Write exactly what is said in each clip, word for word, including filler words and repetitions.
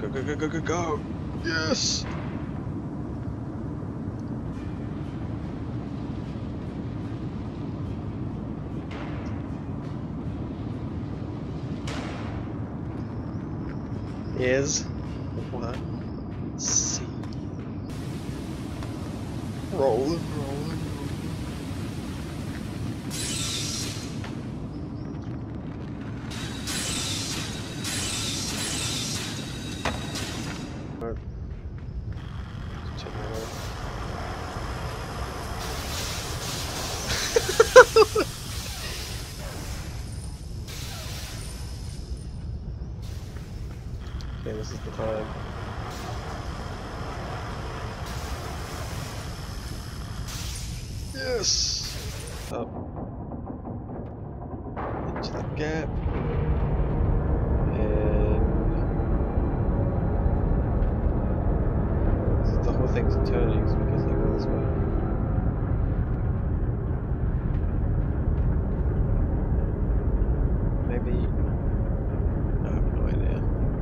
Go, go, go, go, go, go! Yes! Is what? See. Rolling, rolling. Okay, this is the time. Yes! Up. Into the gap. And... the whole thing's turning because they go this way. Maybe... I have no idea.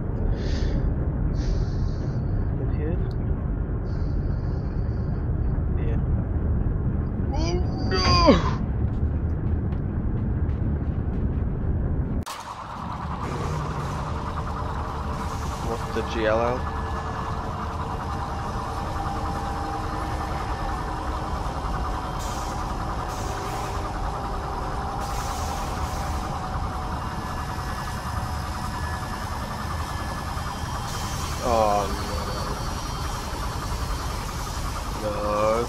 In here? Yeah. Oh no! What's the G L L? Oh no. No.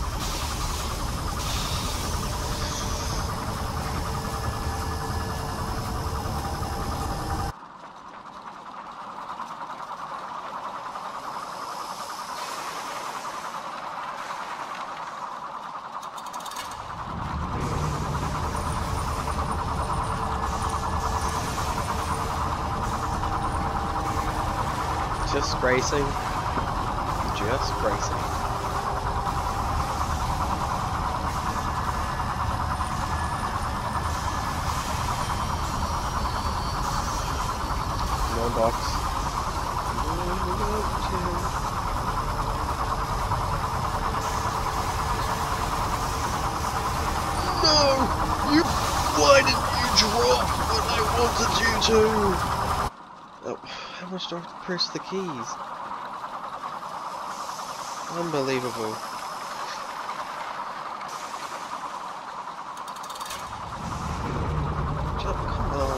Just racing. Just racing. No box. No! You... Why did you drop when I wanted you to? Oh, how much do I have to press the keys? Unbelievable. Jump, come on.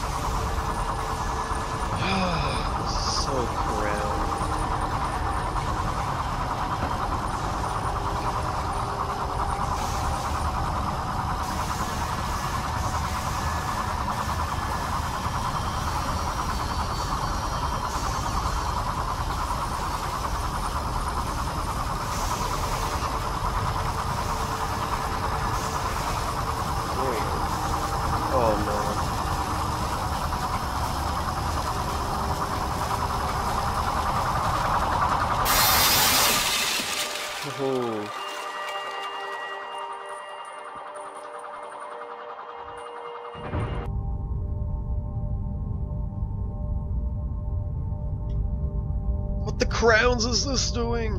This is so crowned. Oh no. Oh. What the crowns is this doing?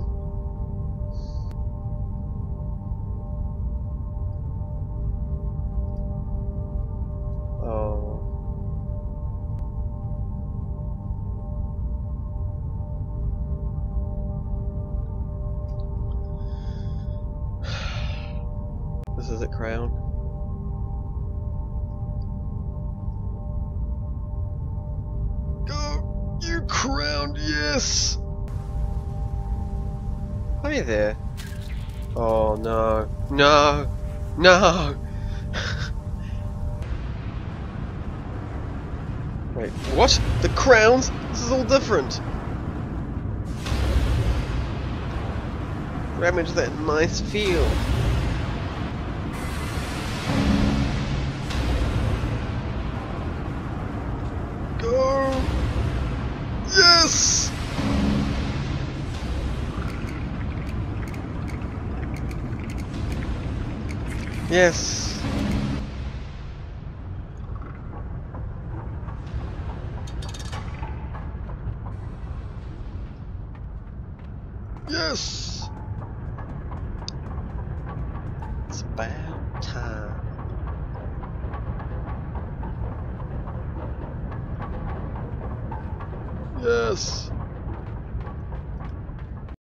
This is a crown. Go! You crowned, yes! Hi there. Oh no. No! No! Wait, what? The crowns? This is all different. Damage that nice field. Go! Yes! Yes! Yes! It's about time. Yes!